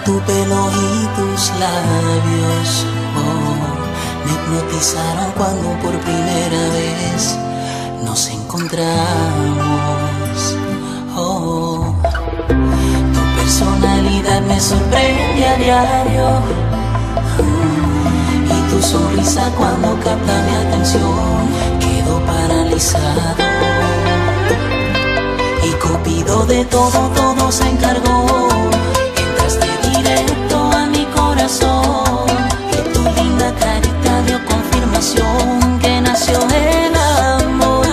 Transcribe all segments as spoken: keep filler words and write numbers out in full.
Tu pelo y tus labios, oh, me hipnotizaron cuando por primera vez nos encontramos. Oh, tu personalidad me sorprende a diario, mm, y tu sonrisa cuando capta mi atención quedo paralizado. Y Cupido de todo, todo se encargó. Entraste directo a mi corazón y tu linda carita dio confirmación que nació el amor.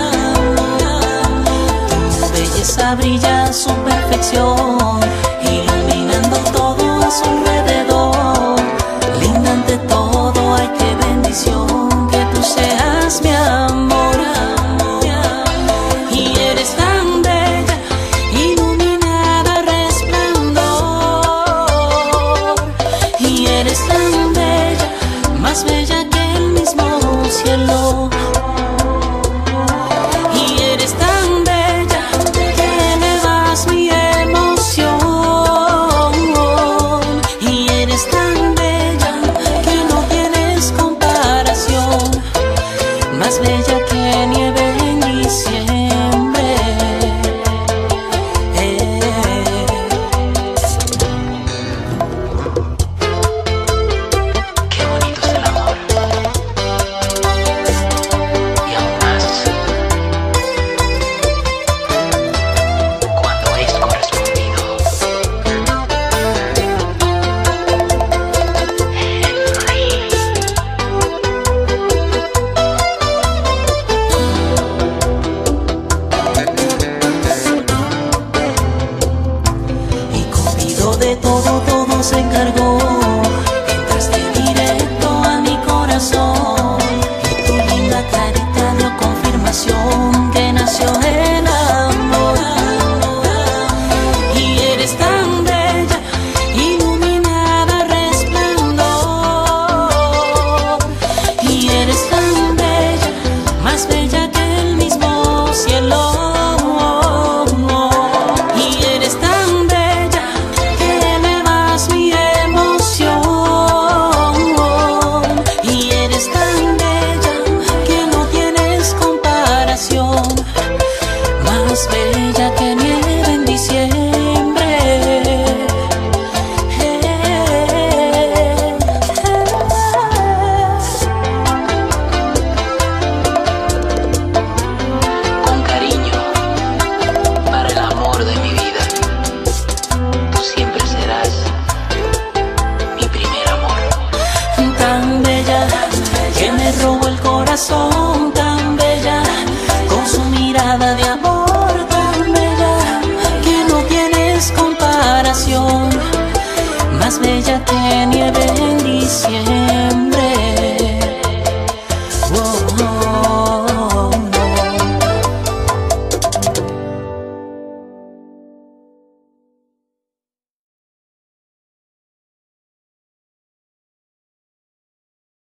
Tu belleza brilla a su perfección, iluminando todo a su alrededor. Linda ante todo, ay qué bendición que tú seas mi amor. Y eres tan bella, iluminada, resplandor. Y eres tan bella, más bella que el mismo cielo. Y eres tan bella que elevas mi emoción. Y eres tan bella que no tienes comparación, más bella que nieve en diciembre. Eh. Qué bonito es el amor, y aún más cuando es correspondido. Y Cupido de todo, todo se encargó. Entraste directo a mi corazón y tu linda carita dio confirmación que nació el amor. Y eres tan bella, iluminada, resplandor. Y eres tan bella, más bella que el mismo cielo. Y eres tan bella que elevas mi emoción. Y eres tan bella que no tienes comparación, más bella que nieve en diciembre. Con cariño, para el amor de mi vida, tú siempre serás mi primer amor. Tan bella que me robó el corazón, tan bella con su mirada de amor, tan bella que no tienes comparación, más bella que nieve en diciembre.